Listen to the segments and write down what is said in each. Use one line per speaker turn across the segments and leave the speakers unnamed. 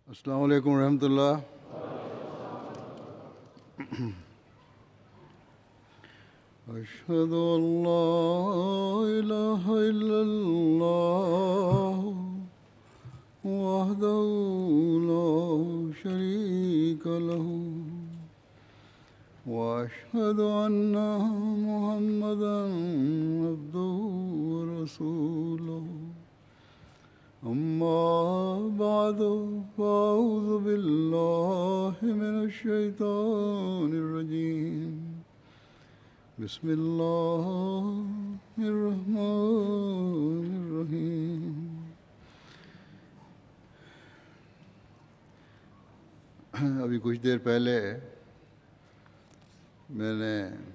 السلام علیکم ورحمۃ اللہ۔ اشہد ان لا الہ الا اللہ وحدہ لا شریک لہ واشہد ان محمدا عبدہ ورسولہ۔ اما بعد فاعوذ باللہ من الشیطان الرجیم۔ بسم اللہ الرحمن الرحیم۔ ابھی کچھ دیر پہلے میں نے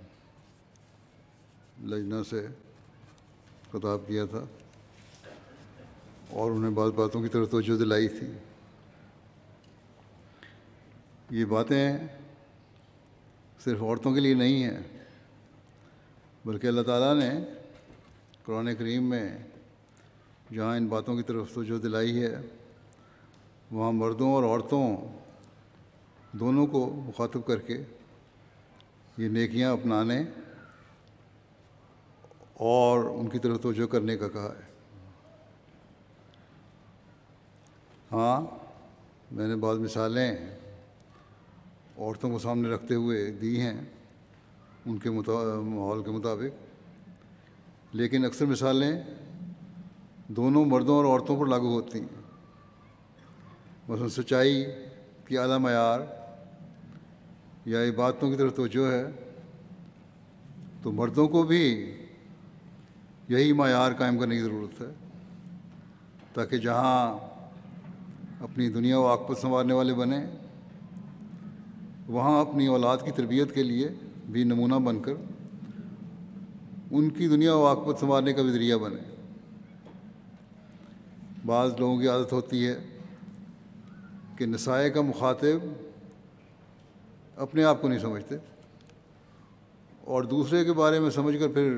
لجنہ سے خطاب کیا تھا اور انہیں بعض باتوں کی طرف توجہ دلائی تھی۔ یہ باتیں صرف عورتوں کے لیے نہیں ہیں، بلکہ اللہ تعالیٰ نے قرآن کریم میں جہاں ان باتوں کی طرف توجہ دلائی ہے وہاں مردوں اور عورتوں دونوں کو مخاطب کر کے یہ نیکیاں اپنانے اور ان کی طرف توجہ کرنے کا کہا ہے۔ ہاں، میں نے بعض مثالیں عورتوں کو سامنے رکھتے ہوئے دی ہیں ان کے ماحول کے مطابق، لیکن اکثر مثالیں دونوں مردوں اور عورتوں پر لاگو ہوتی ہیں۔ مثلا سچائی کی اعلیٰ معیار یا عبادتوں کی طرف توجہ ہے تو مردوں کو بھی یہی معیار قائم کرنے کی ضرورت ہے، تاکہ جہاں اپنی دنیا و عاقبت سنوارنے والے بنیں وہاں اپنی اولاد کی تربیت کے لیے بھی نمونہ بن کر ان کی دنیا و عاقبت سنوارنے کا بھی ذریعہ بنے۔ بعض لوگوں کی عادت ہوتی ہے کہ نساء کا مخاطب اپنے آپ کو نہیں سمجھتے اور دوسرے کے بارے میں سمجھ کر پھر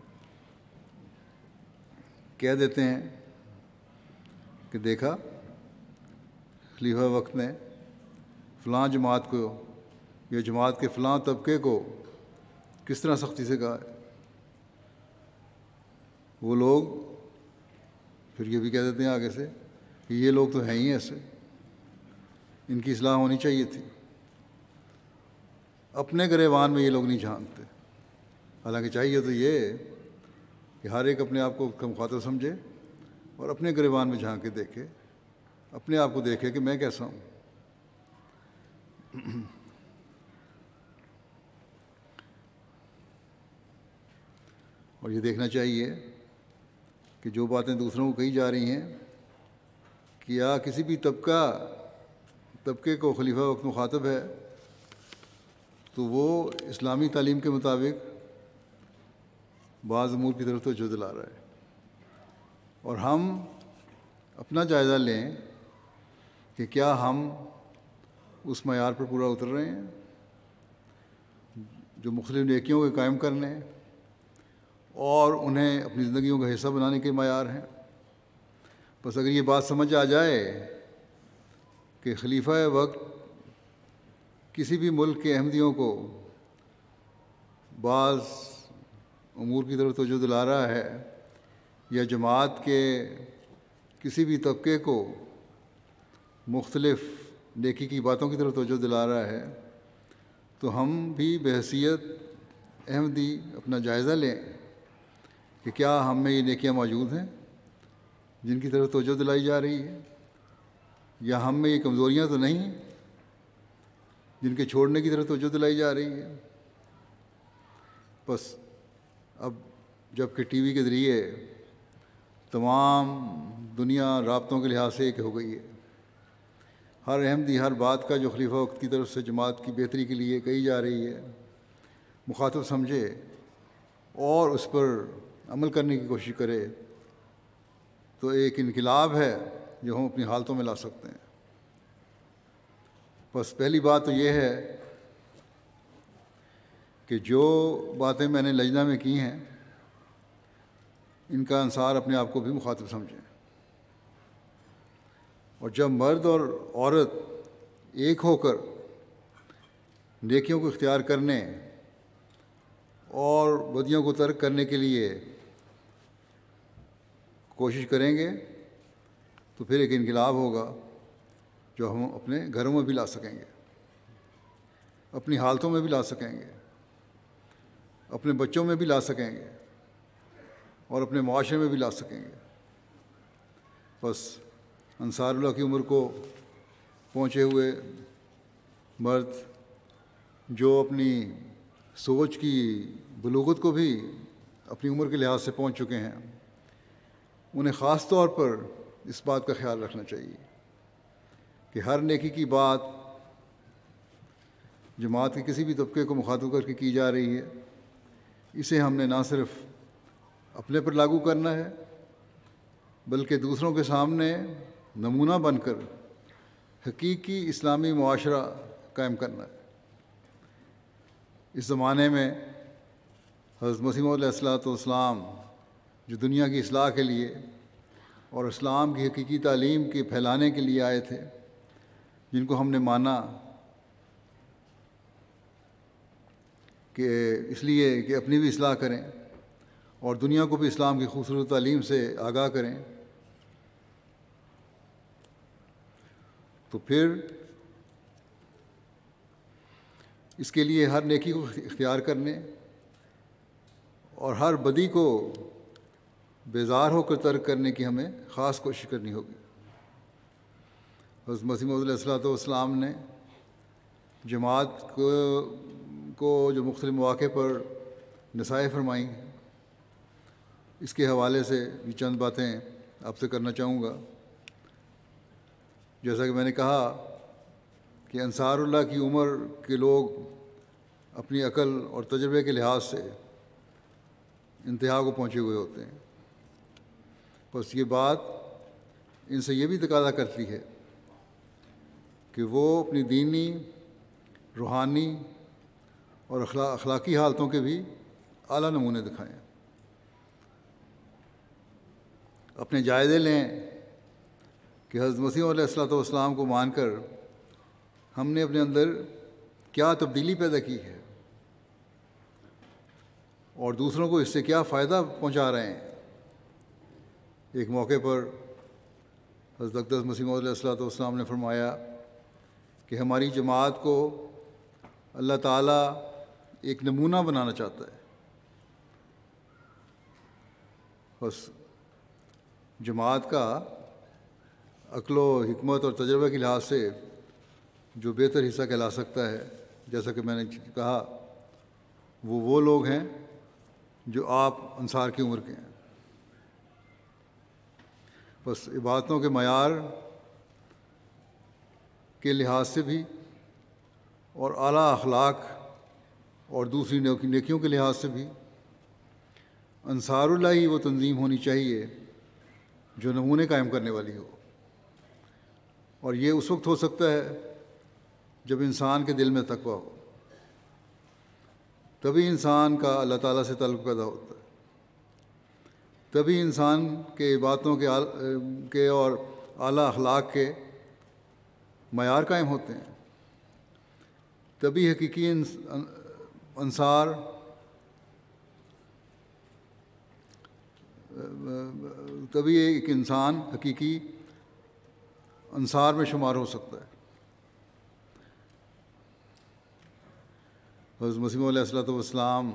کہہ دیتے ہیں کہ دیکھا خلیفہ وقت نے فلاں جماعت کو یا جماعت کے فلاں طبقے کو کس طرح سختی سے کہا ہے۔ وہ لوگ پھر یہ بھی کہہ دیتے ہیں آگے سے کہ یہ لوگ تو ہیں ہی ایسے، ان کی اصلاح ہونی چاہیے تھی۔ اپنے گریبان میں یہ لوگ نہیں جھانکتے، حالانکہ چاہیے تو یہ کہ ہر ایک اپنے آپ کو مخاطب سمجھے اور اپنے گریبان میں جھانک کے دیکھے، اپنے آپ کو دیکھے کہ میں کیسا ہوں۔ اور یہ دیکھنا چاہیے کہ جو باتیں دوسروں کو کہی جا رہی ہیں، کیا کسی بھی طبقے کو خلیفہ وقت مخاطب ہے تو وہ اسلامی تعلیم کے مطابق بعض امور کی طرف توجہ دلا رہا ہے، اور ہم اپنا جائزہ لیں کہ کیا ہم اس معیار پر پورا اتر رہے ہیں جو مختلف نیکیوں کے قائم کرنے اور انہیں اپنی زندگیوں کا حصہ بنانے کے معیار ہیں۔ بس اگر یہ بات سمجھ آ جائے کہ خلیفہ وقت کسی بھی ملک کے احمدیوں کو بعض امور کی طرف توجہ دلا رہا ہے یا جماعت کے کسی بھی طبقے کو مختلف نیکی کی باتوں کی طرف توجہ دلا رہا ہے، تو ہم بھی بحیثیت احمدی اپنا جائزہ لیں کہ کیا ہم میں یہ نیکیاں موجود ہیں جن کی طرف توجہ دلائی جا رہی ہے، یا ہم میں یہ کمزوریاں تو نہیں ہیں جن کے چھوڑنے کی طرف توجہ دلائی جا رہی ہے۔ بس اب جب کہ ٹی وی کے ذریعے تمام دنیا رابطوں کے لحاظ سے ایک ہو گئی ہے، ہر احمدی ہر بات کا جو خلیفہ وقت کی طرف سے جماعت کی بہتری کے لیے کہی جا رہی ہے مخاطب سمجھے اور اس پر عمل کرنے کی کوشش کرے تو ایک انقلاب ہے جو ہم اپنی حالتوں میں لا سکتے ہیں۔ بس پہلی بات تو یہ ہے کہ جو باتیں میں نے لجنہ میں کی ہیں ان کا انصار اپنے آپ کو بھی مخاطب سمجھیں۔ اور جب مرد اور عورت ایک ہو کر نیکیوں کو اختیار کرنے اور بدیوں کو ترک کرنے کے لیے کوشش کریں گے تو پھر ایک انقلاب ہوگا جو ہم اپنے گھروں میں بھی لا سکیں گے، اپنی حالتوں میں بھی لا سکیں گے، اپنے بچوں میں بھی لا سکیں گے اور اپنے معاشرے میں بھی لا سکیں گے۔ بس انصار اللہ کی عمر کو پہنچے ہوئے مرد جو اپنی سوچ کی بلوغت کو بھی اپنی عمر کے لحاظ سے پہنچ چکے ہیں، انہیں خاص طور پر اس بات کا خیال رکھنا چاہیے کہ ہر نیکی کی بات جماعت کے کسی بھی طبقے کو مخاطب کر کے کی جا رہی ہے، اسے ہم نے نہ صرف اپنے پر لاگو کرنا ہے بلکہ دوسروں کے سامنے نمونہ بن کر حقیقی اسلامی معاشرہ قائم کرنا ہے۔ اس زمانے میں حضرت مسیح موعود علیہ الصلوۃ والسلام جو دنیا کی اصلاح کے لیے اور اسلام کی حقیقی تعلیم کے پھیلانے کے لیے آئے تھے، جن کو ہم نے مانا کہ اس لیے کہ اپنی بھی اصلاح کریں اور دنیا کو بھی اسلام کی خوبصورت تعلیم سے آگاہ کریں، تو پھر اس کے لیے ہر نیکی کو اختیار کرنے اور ہر بدی کو بیزار ہو کر ترک کرنے کی ہمیں خاص کوشش کرنی ہوگی۔ حضرت مسیح موعود علیہ الصلوۃ والسلام نے جماعت کو جو مختلف مواقع پر نصائح فرمائیں، اس کے حوالے سے بھی چند باتیں آپ سے کرنا چاہوں گا۔ جیسا کہ میں نے کہا کہ انصار اللہ کی عمر کے لوگ اپنی عقل اور تجربے کے لحاظ سے انتہا کو پہنچے ہوئے ہوتے ہیں، بس یہ بات ان سے یہ بھی تقاضا کرتی ہے کہ وہ اپنی دینی، روحانی اور اخلاقی حالتوں کے بھی اعلیٰ نمونے دکھائیں، اپنے جائزے لیں کہ حضرت مسیح علیہ الصلوۃ والسلام کو مان کر ہم نے اپنے اندر کیا تبدیلی پیدا کی ہے اور دوسروں کو اس سے کیا فائدہ پہنچا رہے ہیں۔ ایک موقع پر حضرت اقدس مسیح موعود علیہ الصلوۃ والسلام نے فرمایا کہ ہماری جماعت کو اللہ تعالیٰ ایک نمونہ بنانا چاہتا ہے، بس جماعت کا عقل و حکمت اور تجربے کے لحاظ سے جو بہتر حصہ کہلا سکتا ہے، جیسا کہ میں نے کہا، وہ لوگ ہیں جو آپ انصار کی عمر کے ہیں۔ بس عبادتوں کے معیار کے لحاظ سے بھی اور اعلیٰ اخلاق اور دوسری نیکیوں کے لحاظ سے بھی انصار اللہ ہی وہ تنظیم ہونی چاہیے جو نمونے قائم کرنے والی ہو، اور یہ اس وقت ہو سکتا ہے جب انسان کے دل میں تقویٰ ہو، تبھی انسان کا اللہ تعالیٰ سے تعلق پیدا ہوتا ہے، تبھی انسان کے عبادتوں کے اور اعلیٰ اخلاق کے معیار قائم ہوتے ہیں، تبھی حقیقی انصار تبھی ایک انسان حقیقی انصار میں شمار ہو سکتا ہے۔ حضرت مسیح علیہ الصلوۃ والسلام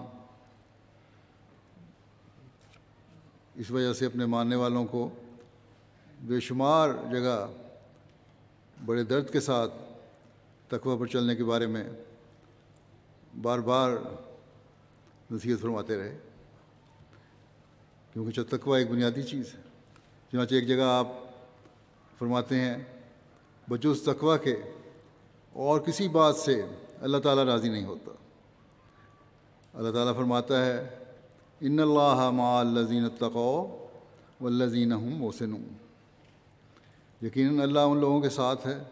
اس وجہ سے اپنے ماننے والوں کو بے شمار جگہ بڑے درد کے ساتھ تقویٰ پر چلنے کے بارے میں بار بار نصیحت فرماتے رہے، کیونکہ تقویٰ ایک بنیادی چیز ہے۔ چنانچہ ایک جگہ آپ فرماتے ہیں بجز تقویٰ کے اور کسی بات سے اللہ تعالیٰ راضی نہیں ہوتا۔ اللہ تعالیٰ فرماتا ہے ان اللہ مع الذین اتقوا والذین هم محسنون، یقیناً اللہ ان لوگوں کے ساتھ ہے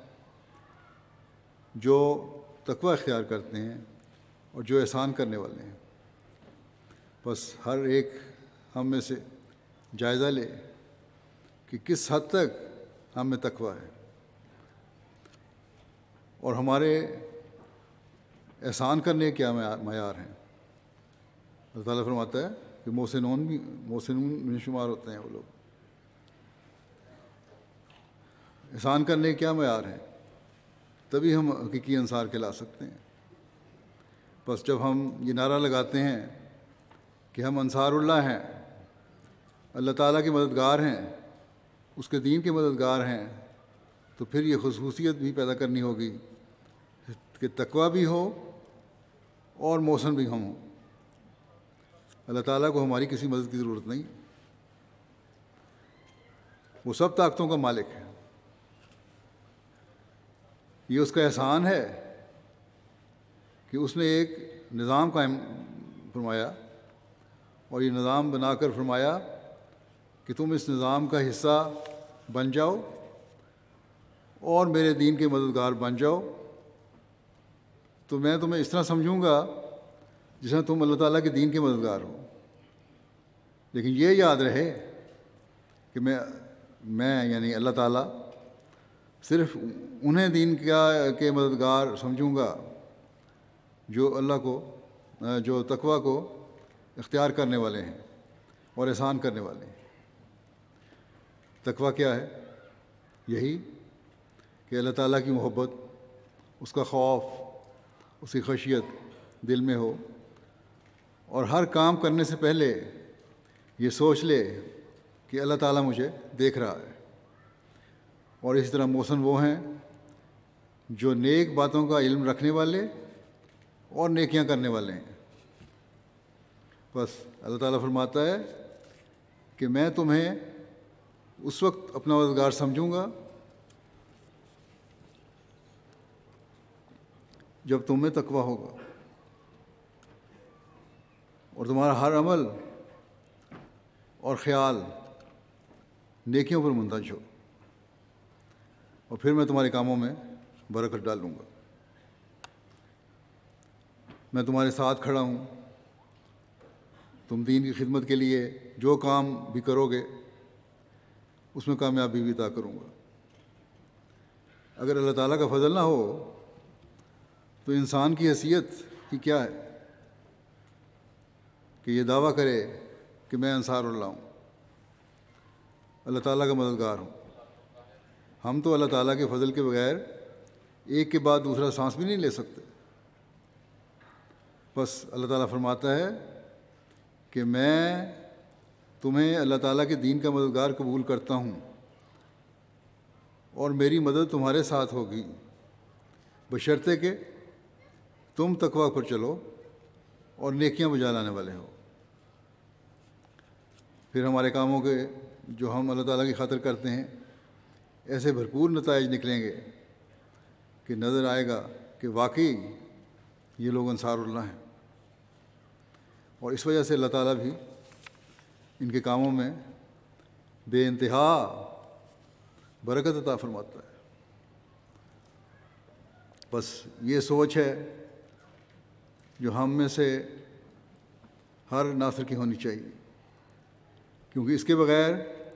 جو تقویٰ اختیار کرتے ہیں اور جو احسان کرنے والے ہیں۔ بس ہر ایک ہم میں سے جائزہ لے کہ کس حد تک ہم میں تقویٰ ہے۔ اور ہمارے احسان کرنے کے کیا معیار ہیں؟ اللہ تعالیٰ فرماتا ہے کہ محسنون میں شمار ہوتے ہیں وہ لوگ. احسان کرنے کے کیا معیار ہیں؟ تبھی ہم حقیقی انصار کہلا سکتے ہیں. بس جب ہم یہ نعرہ لگاتے ہیں کہ ہم انصار اللہ ہیں، اللہ تعالیٰ کے مددگار ہیں، اس کے دین کے مددگار ہیں، تو پھر یہ خصوصیت بھی پیدا کرنی ہوگی کہ تقویٰ بھی ہو اور محسن بھی ہم ہوں. اللہ تعالیٰ کو ہماری کسی مدد کی ضرورت نہیں، وہ سب طاقتوں کا مالک ہے. یہ اس کا احسان ہے کہ اس نے ایک نظام قائم فرمایا اور یہ نظام بنا کر فرمایا کہ تم اس نظام کا حصہ بن جاؤ اور میرے دین کے مددگار بن جاؤ، تو میں تمہیں اس طرح سمجھوں گا جس طرح تم اللہ تعالیٰ کے دین کے مددگار ہو. لیکن یہ یاد رہے کہ میں یعنی اللہ تعالیٰ صرف انہیں دین کے مددگار سمجھوں گا جو اللہ کو جو تقویٰ کو اختیار کرنے والے ہیں اور احسان کرنے والے ہیں. تقویٰ کیا ہے؟ یہی کہ اللہ تعالیٰ کی محبت، اس کا خوف، اس کی خشیت دل میں ہو، اور ہر کام کرنے سے پہلے یہ سوچ لے کہ اللہ تعالیٰ مجھے دیکھ رہا ہے. اور اسی طرح محسن وہ ہیں جو نیک باتوں کا علم رکھنے والے اور نیکیاں کرنے والے ہیں. بس اللہ تعالیٰ فرماتا ہے کہ میں تمہیں اس وقت اپنا مددگار سمجھوں گا جب تم میں تقویٰ ہوگا اور تمہارا ہر عمل اور خیال نیکیوں پر منتج ہو، اور پھر میں تمہارے کاموں میں برکت ڈالوں گا. میں تمہارے ساتھ کھڑا ہوں، تم دین کی خدمت کے لیے جو کام بھی کرو گے اس میں کامیابی بھی عطا کروں گا. اگر اللہ تعالیٰ کا فضل نہ ہو تو انسان کی حیثیت ہی کیا ہے کہ یہ دعویٰ کرے کہ میں انصار اللہ ہوں، اللہ تعالیٰ کا مددگار ہوں. ہم تو اللہ تعالیٰ کے فضل کے بغیر ایک کے بعد دوسرا سانس بھی نہیں لے سکتے. بس اللہ تعالیٰ فرماتا ہے کہ میں تمہیں اللہ تعالیٰ کے دین کا مددگار قبول کرتا ہوں اور میری مدد تمہارے ساتھ ہوگی، بشرطے کہ تم تقویٰ پر چلو اور نیکیاں بجا لانے والے ہو. پھر ہمارے کاموں کے جو ہم اللہ تعالیٰ کی خاطر کرتے ہیں ایسے بھرپور نتائج نکلیں گے کہ نظر آئے گا کہ واقعی یہ لوگ انصار اللہ ہیں. اور اس وجہ سے اللہ تعالیٰ بھی ان کے کاموں میں بے انتہا برکت عطا فرماتا ہے. بس یہ سوچ ہے جو ہم میں سے ہر ناصر کی ہونی چاہیے، کیونکہ اس کے بغیر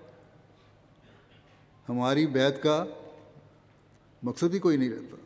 ہماری بیعت کا مقصد ہی کوئی نہیں رہتا.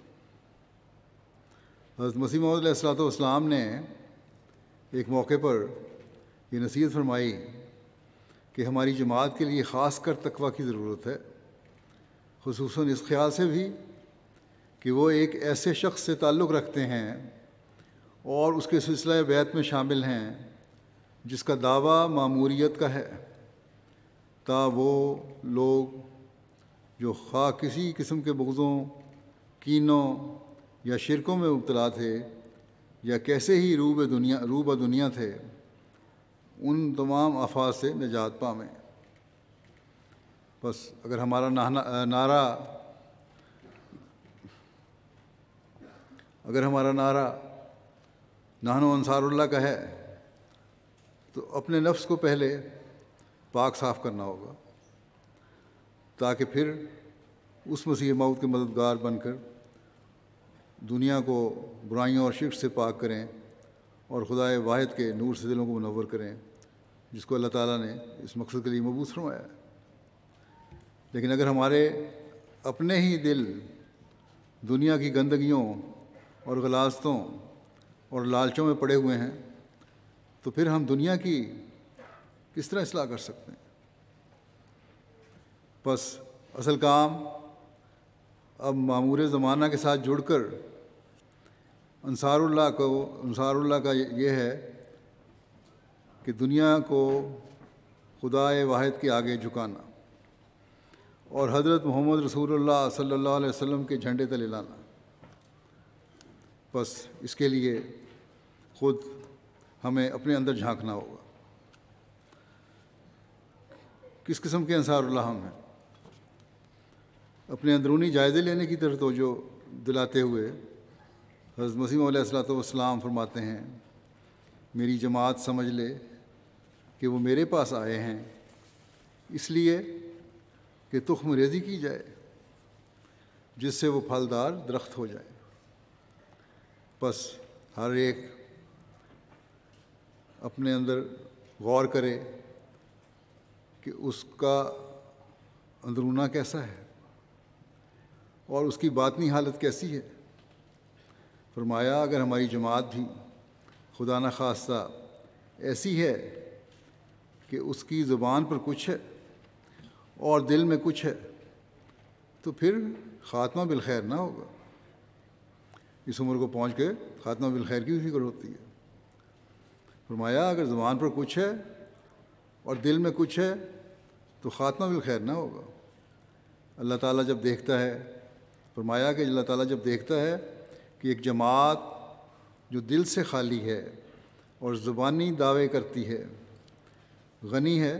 حضرت مسیح موعود علیہ الصلوۃ والسلام نے ایک موقع پر یہ نصیحت فرمائی کہ ہماری جماعت کے لیے خاص کر تقویٰ کی ضرورت ہے، خصوصاً اس خیال سے بھی کہ وہ ایک ایسے شخص سے تعلق رکھتے ہیں اور اس کے سلسلہ بیعت میں شامل ہیں جس کا دعویٰ ماموریت کا ہے، تا وہ لوگ جو خواہ کسی قسم کے بغضوں، کینوں یا شرکوں میں مبتلا تھے یا کیسے ہی رو بہ دنیا تھے، ان تمام آفات سے نجات پائیں. بس اگر ہمارا نعرہ نحن انصار اللہ کا ہے تو اپنے نفس کو پہلے پاک صاف کرنا ہوگا تاکہ پھر اس مسیح موعود کے مددگار بن کر دنیا کو برائیوں اور شرک سے پاک کریں اور خدائے واحد کے نور سے دلوں کو منور کریں جس کو اللہ تعالیٰ نے اس مقصد کے لیے مبعوث فرمایا ہے. لیکن اگر ہمارے اپنے ہی دل دنیا کی گندگیوں اور غلاظتوں اور لالچوں میں پڑے ہوئے ہیں تو پھر ہم دنیا کی کس طرح اصلاح کر سکتے ہیں؟ بس اصل کام اب معمور زمانہ کے ساتھ جڑ کر انصار اللہ کا یہ ہے کہ دنیا کو خدائے واحد کے آگے جھکانا اور حضرت محمد رسول اللہ صلی اللہ علیہ وسلم کے جھنڈے تلے لانا۔ بس اس کے لیے خود ہمیں اپنے اندر جھانکنا ہوگا۔ کس قسم کے انصار اللہ ہم ہیں؟ اپنے اندرونی جائزے لینے کی طرف توجہ دلاتے ہوئے حضرت مسیح علیہ الصلوۃ والسلام فرماتے ہیں، میری جماعت سمجھ لے کہ وہ میرے پاس آئے ہیں اس لیے کہ تخم ریزی کی جائے جس سے وہ پھلدار درخت ہو جائے۔ بس ہر ایک اپنے اندر غور کرے کہ اس کا اندرونہ کیسا ہے اور اس کی باطنی حالت کیسی ہے۔ فرمایا اگر ہماری جماعت بھی خدا نخواستہ ایسی ہے کہ اس کی زبان پر کچھ ہے اور دل میں کچھ ہے تو پھر خاتمہ بالخیر نہ ہوگا۔ اس عمر کو پہنچ کے خاتمہ بالخیر کی بھی فکر ہوتی ہے۔ فرمایا اگر زبان پر کچھ ہے اور دل میں کچھ ہے تو خاتمہ بالخیر نہ ہوگا۔ اللہ تعالیٰ جب دیکھتا ہے، فرمایا کہ اللہ تعالیٰ جب دیکھتا ہے کہ ایک جماعت جو دل سے خالی ہے اور زبانی دعوے کرتی ہے، غنی ہے،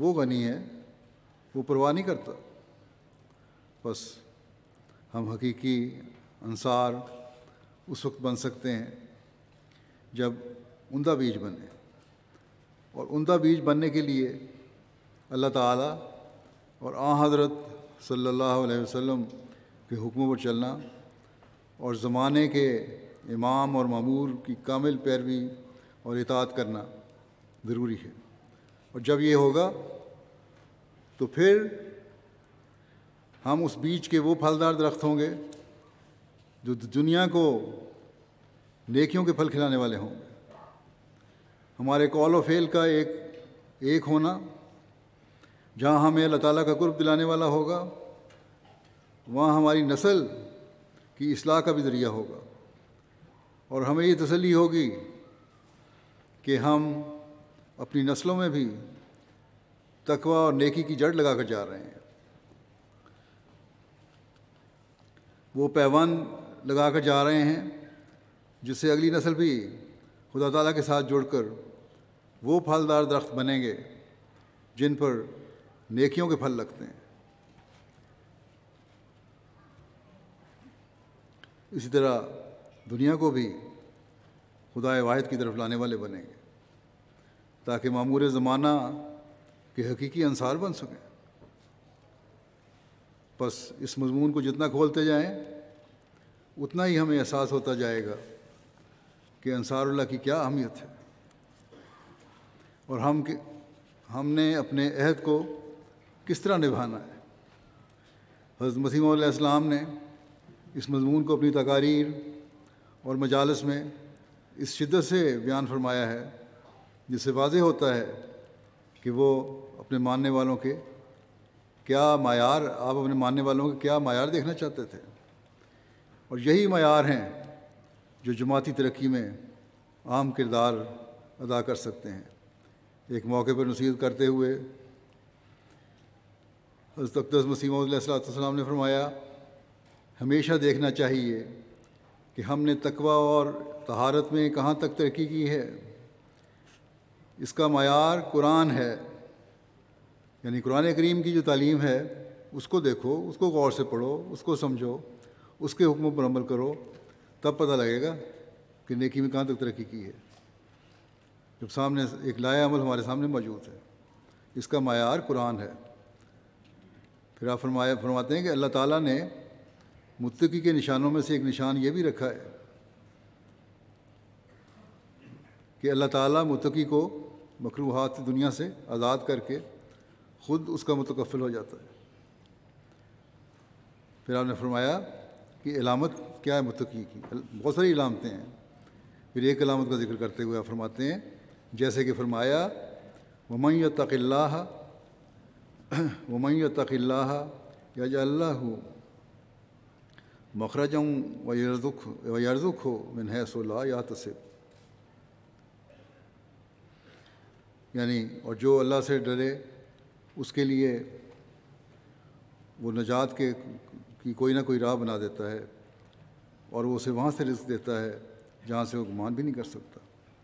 وہ پرواہ نہیں کرتا۔ بس ہم حقیقی انصار اس وقت بن سکتے ہیں جب عمدہ بیج بنے، اور عمدہ بیج بننے کے لیے اللہ تعالیٰ اور حضرت صلی اللہ علیہ وسلم کے حکموں پر چلنا اور زمانے کے امام اور مامور کی کامل پیروی اور اطاعت کرنا ضروری ہے۔ اور جب یہ ہوگا تو پھر ہم اس بیج کے وہ پھلدار درخت ہوں گے جو دنیا کو نیکیوں کے پھل کھلانے والے ہوں گے۔ ہمارے قول و فعل کا ایک ہونا جہاں ہمیں اللہ تعالیٰ کا قرب دلانے والا ہوگا، وہاں ہماری نسل کی اصلاح کا بھی ذریعہ ہوگا، اور ہمیں یہ تسلی ہوگی کہ ہم اپنی نسلوں میں بھی تقوی اور نیکی کی جڑ لگا کر جا رہے ہیں۔ وہ پیوند لگا کر جا رہے ہیں جس سے اگلی نسل بھی خدا تعالیٰ کے ساتھ جڑ کر وہ پھلدار درخت بنیں گے جن پر نیکیوں کے پھل لگتے ہیں۔ اسی طرح دنیا کو بھی خدائے واحد کی طرف لانے والے بنیں گے تاکہ معمور زمانہ کے حقیقی انصار بن سکیں۔ بس اس مضمون کو جتنا کھولتے جائیں اتنا ہی ہمیں احساس ہوتا جائے گا کہ انصار اللہ کی کیا اہمیت ہے، اور ہم نے اپنے عہد کو کس طرح نبھانا ہے۔ حضرت مسیح علیہ السلام نے اس مضمون کو اپنی تقاریر اور مجالس میں اس شدت سے بیان فرمایا ہے جس سے واضح ہوتا ہے کہ وہ اپنے ماننے والوں کے کیا معیار آپ اپنے ماننے والوں کے کیا معیار دیکھنا چاہتے تھے، اور یہی معیار ہیں جو جماعتی ترقی میں اہم کردار ادا کر سکتے ہیں۔ ایک موقع پر نصیحت کرتے ہوئے حضرت اقدس مسیح موعود علیہ السلام نے فرمایا، ہمیشہ دیکھنا چاہیے کہ ہم نے تقوی اور طہارت میں کہاں تک ترقی کی ہے۔ اس کا معیار قرآن ہے، یعنی قرآن کریم کی جو تعلیم ہے اس کو دیکھو، اس کو غور سے پڑھو، اس کو سمجھو، اس کے حکموں پر عمل کرو، تب پتہ لگے گا کہ نیکی میں کہاں تک ترقی کی ہے۔ جب سامنے ایک لائحہ عمل ہمارے سامنے موجود ہے، اس کا معیار قرآن ہے۔ پھر آپ فرماتے ہیں کہ اللہ تعالیٰ نے متقی کے نشانوں میں سے ایک نشان یہ بھی رکھا ہے کہ اللہ تعالیٰ متقی کو مکروہات دنیا سے آزاد کر کے خود اس کا متکفل ہو جاتا ہے۔ پھر آپ نے فرمایا کہ علامت کیا ہے متقی کی؟ بہت ساری علامتیں ہیں. پھر ایک علامت کا ذکر کرتے ہوئے آپ فرماتے ہیں جیسے کہ فرمایا وَمَن يَتَّقِ اللَّهَ يَجْعَل لَّهُ مَخْرَجًا وَيَرْزُقْهُ مِنْ حَيْثُ لَا يَحْتَسِبُ. یعنی اور جو اللہ سے ڈرے اس کے لیے وہ نجات کی کوئی نہ کوئی راہ بنا دیتا ہے اور وہ اسے وہاں سے رزق دیتا ہے جہاں سے وہ گمان بھی نہیں کر سکتا.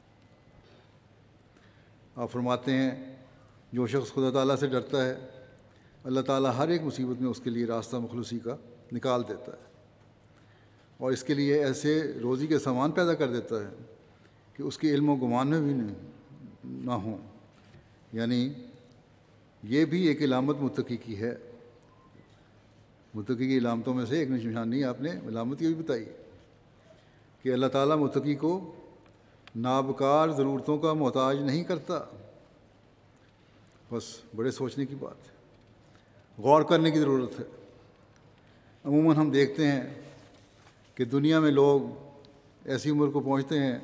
آپ فرماتے ہیں جو شخص خدا تعالیٰ سے ڈرتا ہے اللہ تعالیٰ ہر ایک مصیبت میں اس کے لیے راستہ مخلصی کا نکال دیتا ہے اور اس کے لیے ایسے روزی کے سامان پیدا کر دیتا ہے کہ اس کے علم و گمان میں بھی نہ ہوں. یعنی یہ بھی ایک علامت متقی کی ہے. متقی کی علامتوں میں سے ایک نشانی آپ نے علامت یہ بھی بتائی کہ اللہ تعالیٰ متقی کو نابکار ضرورتوں کا محتاج نہیں کرتا. بس بڑے سوچنے کی بات ہے, غور کرنے کی ضرورت ہے. عموماً ہم دیکھتے ہیں کہ دنیا میں لوگ ایسی عمر کو پہنچتے ہیں,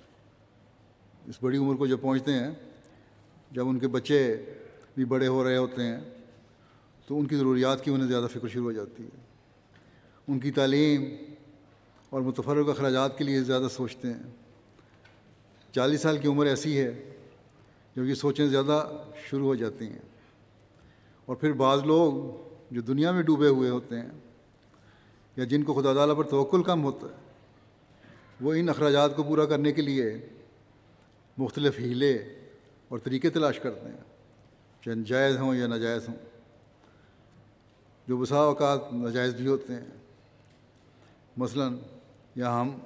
اس بڑی عمر کو جب پہنچتے ہیں جب ان کے بچے بھی بڑے ہو رہے ہوتے ہیں تو ان کی ضروریات کی انہیں زیادہ فکر شروع ہو جاتی ہے. ان کی تعلیم اور متفرق اخراجات کے لیے زیادہ سوچتے ہیں. 40 سال کی عمر ایسی ہے جب یہ سوچیں زیادہ شروع ہو جاتی ہیں. اور پھر بعض لوگ جو دنیا میں ڈوبے ہوئے ہوتے ہیں یا جن کو خدا تعالیٰ پر توکل کم ہوتا ہے وہ ان اخراجات کو پورا کرنے کے لیے مختلف ہیلے اور طریقے تلاش کرتے ہیں, چاہے جائز ہوں یا ناجائز ہوں, جو بسا اوقات ناجائز بھی ہوتے ہیں. مثلاً یہاں ہم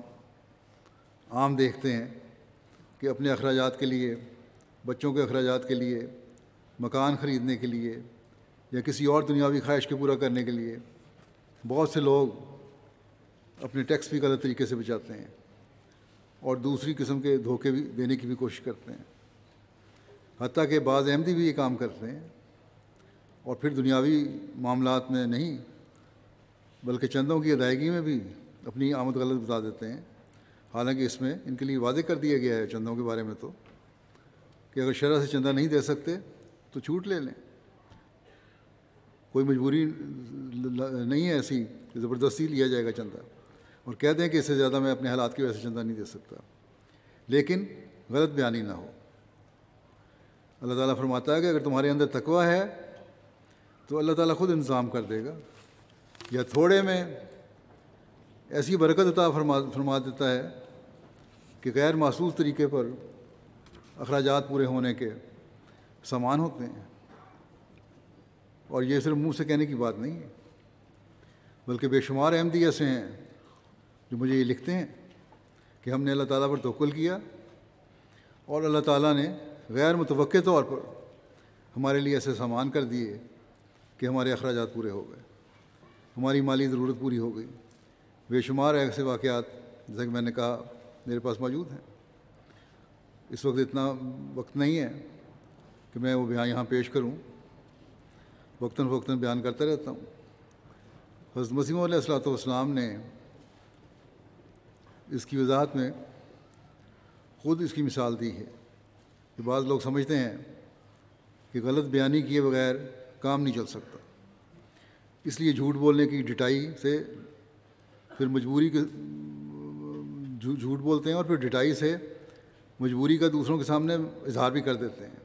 عام دیکھتے ہیں کہ اپنے اخراجات کے لیے, بچوں کے اخراجات کے لیے, مکان خریدنے کے لیے یا کسی اور دنیاوی خواہش کے پورا کرنے کے لیے بہت سے لوگ اپنے ٹیکس بھی غلط طریقے سے بچاتے ہیں اور دوسری قسم کے دھوکے بھی دینے کی بھی کوشش کرتے ہیں. حتیٰ کہ بعض احمدی بھی یہ کام کرتے ہیں اور پھر دنیاوی معاملات میں نہیں بلکہ چندوں کی ادائیگی میں بھی اپنی آمد غلط بتا دیتے ہیں. حالانکہ اس میں ان کے لیے واضح کر دیا گیا ہے چندوں کے بارے میں تو کہ اگر شرع سے چندہ نہیں دے سکتے تو چھوٹ لے لیں. کوئی مجبوری نہیں ہے ایسی کہ زبردستی لیا جائے گا چندہ اور کہہ دیں کہ اس سے زیادہ میں اپنے حالات کی وجہ سے چندہ نہیں دے سکتا, لیکن غلط بیانی نہ ہو. اللہ تعالیٰ فرماتا ہے کہ اگر تمہارے اندر تقویٰ ہے تو اللہ تعالیٰ خود انتظام کر دے گا, یا تھوڑے میں ایسی برکت عطا فرما دیتا ہے کہ غیر محسوس طریقے پر اخراجات پورے ہونے کے سامان ہوتے ہیں. اور یہ صرف منہ سے کہنے کی بات نہیں ہے بلکہ بے شمار احمدی ایسے ہیں جو مجھے یہ لکھتے ہیں کہ ہم نے اللہ تعالیٰ پر توکل کیا اور اللہ تعالیٰ نے غیر متوقع طور پر ہمارے لیے ایسے سامان کر دیے کہ ہمارے اخراجات پورے ہو گئے, ہماری مالی ضرورت پوری ہو گئی. بے شمار ایسے واقعات جیسا کہ میں نے کہا میرے پاس موجود ہیں. اس وقت اتنا وقت نہیں ہے کہ میں وہ بیان یہاں پیش کروں, وقتاً فوقتاً بیان کرتا رہتا ہوں. حضرت مسیح موعود علیہ السلام نے اس کی وضاحت میں خود اس کی مثال دی ہے کہ بعض لوگ سمجھتے ہیں کہ غلط بیانی کیے بغیر کام نہیں چل سکتا, اس لیے جھوٹ بولنے کی ڈٹائی سے پھر مجبوری کے جھوٹ بولتے ہیں اور پھر ڈٹائی سے مجبوری کا دوسروں کے سامنے اظہار بھی کر دیتے ہیں.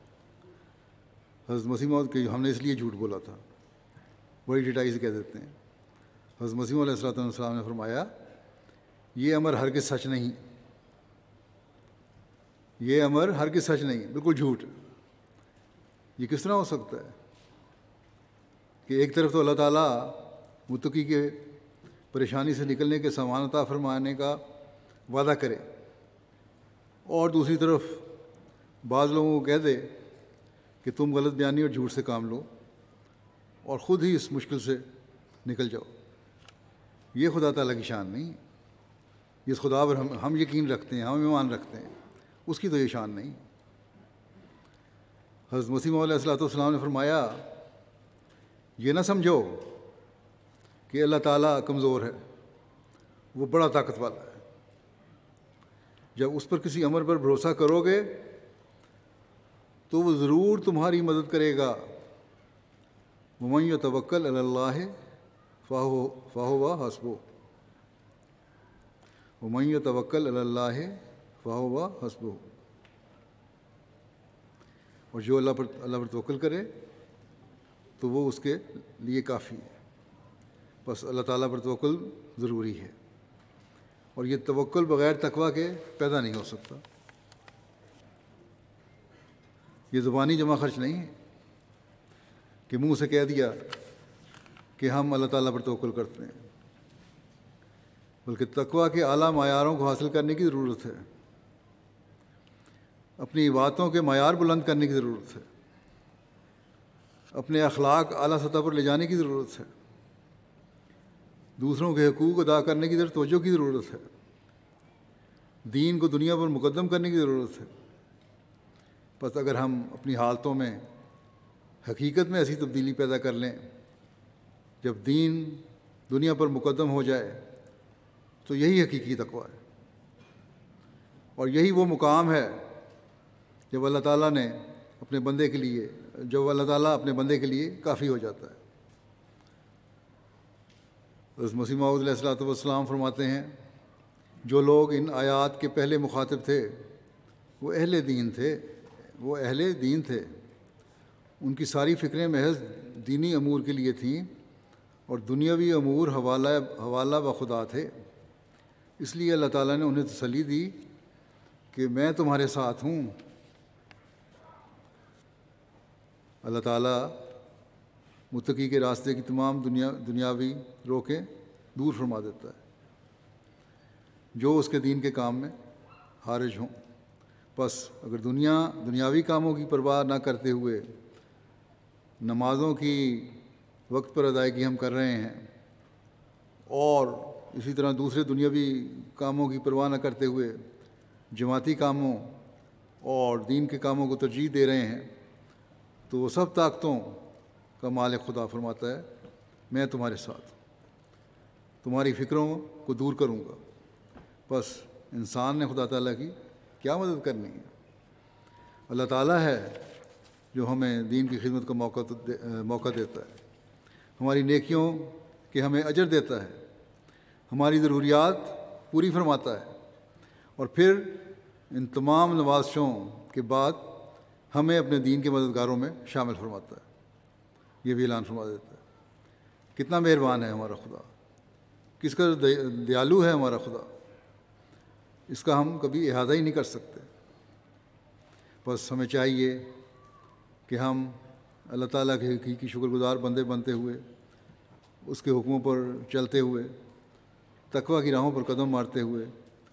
حضرت مسیح موعود کہ ہم نے اس لیے جھوٹ بولا تھا بڑی ڈٹائی سے کہہ دیتے ہیں. حضرت مسیح علیہ السلام نے فرمایا یہ امر ہرگز سچ نہیں, یہ امر ہرگز سچ نہیں, بالکل جھوٹ. یہ کس طرح ہو سکتا ہے کہ ایک طرف تو اللہ تعالیٰ متقی کے پریشانی سے نکلنے کے سامان عطا فرمانے کا وعدہ کرے اور دوسری طرف بعض لوگوں کو کہہ دے کہ تم غلط بیانی اور جھوٹ سے کام لو اور خود ہی اس مشکل سے نکل جاؤ. یہ خدا تعالیٰ کی شان نہیں, جس خدا پر ہم یقین رکھتے ہیں, ہم ایمان رکھتے ہیں, اس کی تو یہ شان نہیں. حضرت مسیح موعود علیہ السلام نے فرمایا یہ نہ سمجھو کہ اللہ تعالیٰ کمزور ہے وہ بڑا طاقت والا ہے. جب اس پر کسی امر پر بھروسہ کرو گے تو وہ ضرور تمہاری مدد کرے گا. وَمَن يَتَوَکَّلْ عَلَى اللَّهِ فَهُوَ حَسْبُهُ. وَمَن يَتَوَکَّلْ عَلَى اللَّهِ فَهُوَ حَسْبُهُ. اور جو اللہ پر توکل کرے تو وہ اس کے لیے کافی ہے. بس اللہ تعالیٰ پر توکل ضروری ہے، اور یہ توکل بغیر تقویٰ کے پیدا نہیں ہو سکتا. یہ زبانی جمع خرچ نہیں ہے کہ منہ سے کہہ دیا کہ ہم اللہ تعالیٰ پر توکل کرتے ہیں، بلکہ تقویٰ کے اعلیٰ معیاروں کو حاصل کرنے کی ضرورت ہے. اپنی باتوں کے معیار بلند کرنے کی ضرورت ہے. اپنے اخلاق اعلیٰ سطح پر لے جانے کی ضرورت ہے. دوسروں کے حقوق ادا کرنے کی طرف توجہ کی ضرورت ہے. دین کو دنیا پر مقدم کرنے کی ضرورت ہے. بس اگر ہم اپنی حالتوں میں حقیقت میں ایسی تبدیلی پیدا کر لیں جب دین دنیا پر مقدم ہو جائے تو یہی حقیقی تقویٰ ہے، اور یہی وہ مقام ہے جب اللہ تعالیٰ نے اپنے بندے کے لیے اپنے بندے کے لیے کافی ہو جاتا ہے. حضرت مسیح موعود علیہ الصلوۃ والسلام فرماتے ہیں جو لوگ ان آیات کے پہلے مخاطب تھے وہ اہل دین تھے. ان کی ساری فکریں محض دینی امور کے لیے تھیں اور دنیاوی امور حوالہ بخدا تھے. اس لیے اللہ تعالیٰ نے انہیں تسلی دی کہ میں تمہارے ساتھ ہوں. اللہ تعالیٰ متقی کے راستے کی تمام دنیاوی روکیں دور فرما دیتا ہے جو اس کے دین کے کام میں حارج ہوں. بس اگر دنیاوی کاموں کی پرواہ نہ کرتے ہوئے نمازوں کی وقت پر ادائیگی ہم کر رہے ہیں، اور اسی طرح دوسرے دنیاوی کاموں کی پرواہ نہ کرتے ہوئے جماعتی کاموں اور دین کے کاموں کو ترجیح دے رہے ہیں، تو وہ سب طاقتوں کا مالک خدا فرماتا ہے میں تمہارے ساتھ تمہاری فکروں کو دور کروں گا. بس انسان نے خدا تعالیٰ کی کیا مدد کرنی ہے؟ اللہ تعالیٰ ہے جو ہمیں دین کی خدمت کا موقع دیتا ہے، ہماری نیکیوں کے ہمیں اجر دیتا ہے، ہماری ضروریات پوری فرماتا ہے، اور پھر ان تمام نوازشوں کے بعد ہمیں اپنے دین کے مددگاروں میں شامل فرماتا ہے. یہ بھی اعلان فرما دیتا ہے. کتنا مہربان ہے ہمارا خدا، کس قدر دیالو ہے ہمارا خدا، اس کا ہم کبھی احاطہ ہی نہیں کر سکتے. بس ہمیں چاہیے کہ ہم اللہ تعالیٰ کے حقیقی شکر گزار بندے بنتے ہوئے، اس کے حکموں پر چلتے ہوئے، تقویٰ کی راہوں پر قدم مارتے ہوئے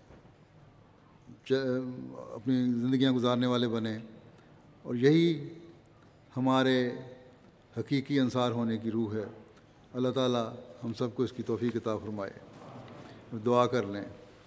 اپنی زندگیاں گزارنے والے بنیں، اور یہی ہمارے حقیقی انصار ہونے کی روح ہے. اللہ تعالیٰ ہم سب کو اس کی توفیق عطا فرمائے. دعا کر لیں.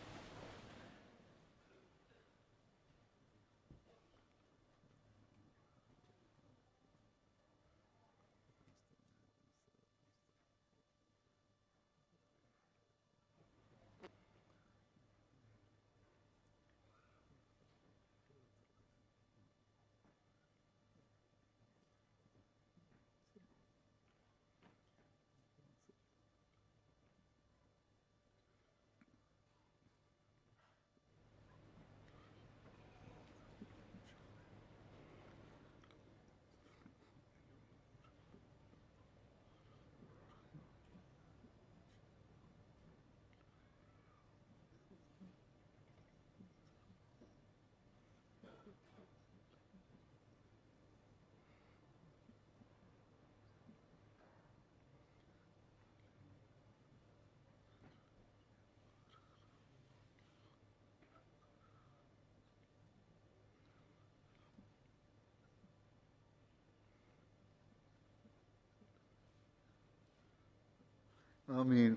آمین.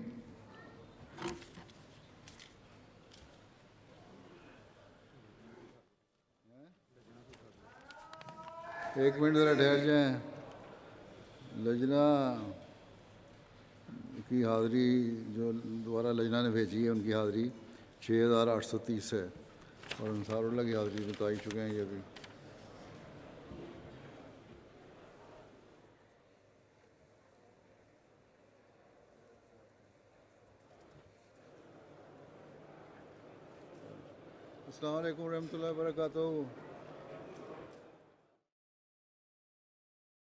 ایک منٹ ذرا ٹھہر جائیں. لجنا کی حاضری جو دوبارہ لجنہ نے بھیجی ہے ان کی حاضری 6830 ہے، اور انصار اللہ کی حاضری بتا ہی چکے ہیں یہ بھی۔ السلام علیکم ورحمۃ اللہ وبرکاتہ۔